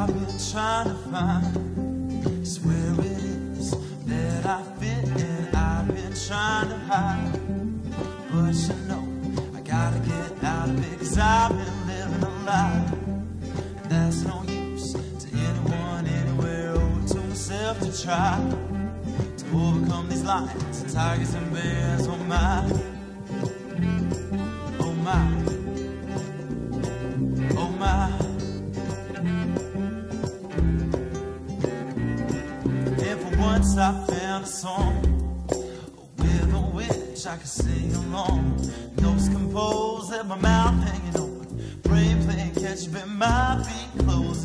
I've been trying to find just where it is that I fit in. I've been trying to hide, but you know I gotta get out of it, 'cause I've been living a lie. And that's no use to anyone, anywhere, or to myself to try to overcome these lions and tigers and bears. Oh my, oh my, oh my. And for once I found a song with a which I could sing along. Notes composed, and my mouth hanging open, brain playing catch up, and my feet closed.